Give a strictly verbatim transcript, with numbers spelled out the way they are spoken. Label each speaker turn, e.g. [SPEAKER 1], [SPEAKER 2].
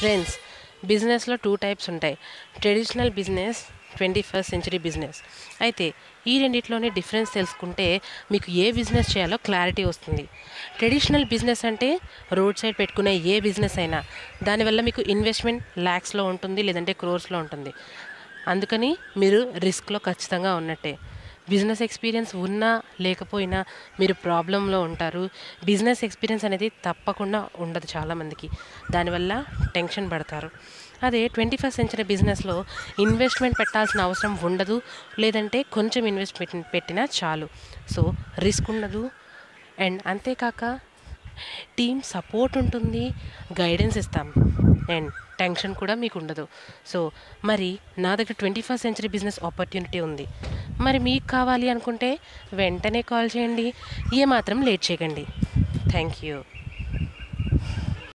[SPEAKER 1] Friends, బిజినెస్లో two types ఉంటాయి. Traditional business, twenty first century business. అయితే ఈ రెండిట్లోనే డిఫరెన్స్ తెలుసుకుంటే మీకు ఏ బిజినెస్ చేయాలో క్లారిటీ వస్తుంది. ట్రెడిషనల్ బిజినెస్ అంటే రోడ్ సైడ్ పెట్టుకునే ఏ బిజినెస్ అయినా దానివల్ల మీకు ఇన్వెస్ట్మెంట్ ల్యాక్స్లో ఉంటుంది, లేదంటే క్రోర్స్లో ఉంటుంది. అందుకని మీరు రిస్క్లో ఖచ్చితంగా ఉన్నట్టే. బిజినెస్ ఎక్స్పీరియన్స్ ఉన్నా లేకపోయినా మీరు ప్రాబ్లంలో ఉంటారు. బిజినెస్ ఎక్స్పీరియన్స్ అనేది తప్పకుండా ఉండదు చాలామందికి, దానివల్ల టెన్షన్ పడతారు. అదే ట్వంటీ ఫస్ట్ సెంచరీ బిజినెస్లో ఇన్వెస్ట్మెంట్ పెట్టాల్సిన అవసరం ఉండదు, లేదంటే కొంచెం ఇన్వెస్ట్మెంట్ పెట్టినా చాలు. సో రిస్క్ ఉండదు. అండ్ అంతేకాక టీమ్ సపోర్ట్ ఉంటుంది, గైడెన్స్ ఇస్తాం, అండ్ టెన్షన్ కూడా మీకు ఉండదు. సో మరి నా దగ్గర twenty first century business opportunity ఉంది. మరి మీకు కావాలి అనుకుంటే వెంటనే కాల్ చేయండి, ఏమాత్రం లేట్ చేయకండి. Thank you.